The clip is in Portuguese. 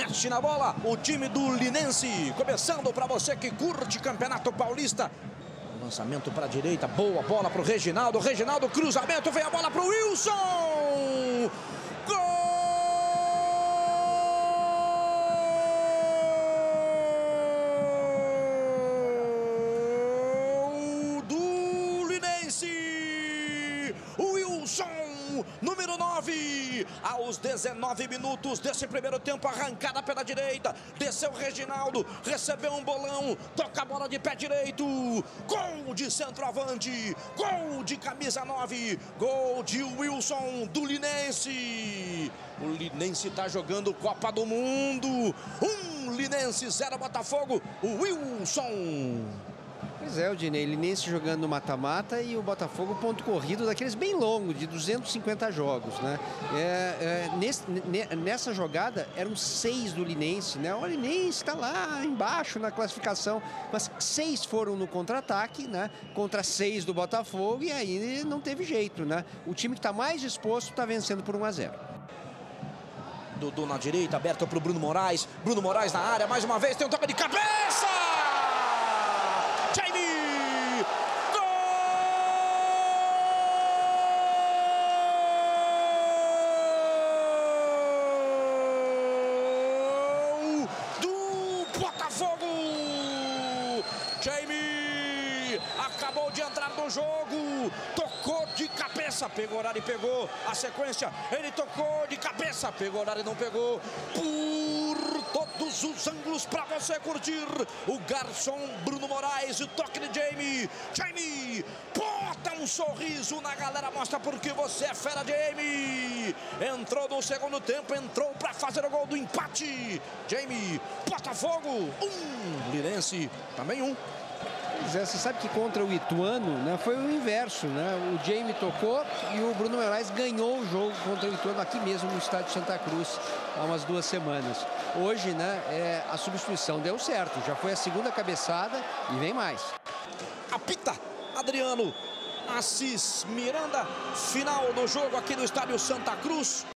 mexe na bola. O time do Linense, começando para você que curte Campeonato Paulista. Lançamento para a direita, boa bola para o Reginaldo. Reginaldo, cruzamento, vem a bola para o Wilson. Gol do Linense. Wilson, número 9, aos 19 minutos desse primeiro tempo, arrancada pela direita, desceu Reginaldo, recebeu um bolão, toca a bola de pé direito, gol de centroavante, gol de camisa 9, gol de Wilson do Linense. O Linense está jogando Copa do Mundo, Linense 0 Botafogo, o Wilson. Pois é, o Dinei, Linense jogando no mata-mata e o Botafogo ponto corrido daqueles bem longos, de 250 jogos, né? Nessa jogada eram 6 do Linense, né? O Linense está lá embaixo na classificação, mas 6 foram no contra-ataque, né? Contra 6 do Botafogo, e aí não teve jeito, né? O time que está mais disposto está vencendo por 1-0. Dudu na direita, aberto para o Bruno Moraes. Bruno Moraes na área, mais uma vez, tem um toque de cabeça! Jamie! Gol do Botafogo! Jamie acabou de entrar no jogo, tocou de cabeça, pegou horário e pegou a sequência, ele tocou de cabeça, pegou horário e não pegou, por todos os ângulos para você curtir, o garçom Bruno Moraes, o toque de Jamie, Jamie, bota um sorriso na galera, mostra porque você é fera, Jamie, entrou no segundo tempo, entrou para fazer o gol do empate, Jamie, Botafogo, Linense, também 1. Você sabe que contra o Ituano, né, foi o inverso, né? O Jamie tocou e o Bruno Moraes ganhou o jogo contra o Ituano aqui mesmo no estádio Santa Cruz há umas 2 semanas. Hoje, né, a substituição deu certo, já foi a segunda cabeçada e vem mais. Apita Adriano Assis Miranda, final do jogo aqui no estádio Santa Cruz.